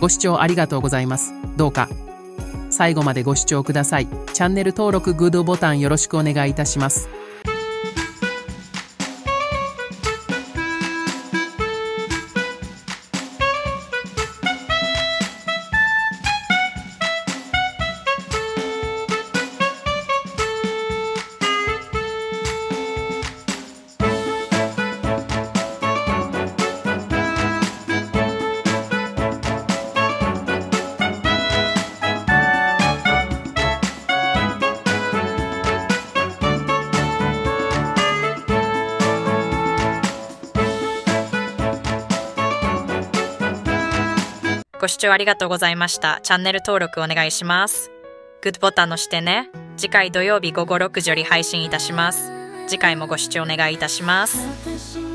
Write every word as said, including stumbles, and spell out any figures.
ご視聴ありがとうございます。どうか最後までご視聴ください。チャンネル登録、グッドボタンよろしくお願いいたします。 ご視聴ありがとうございました。チャンネル登録お願いします。グッドボタン押してね。次回土曜日午後ろくじより配信いたします。次回もご視聴お願いいたします。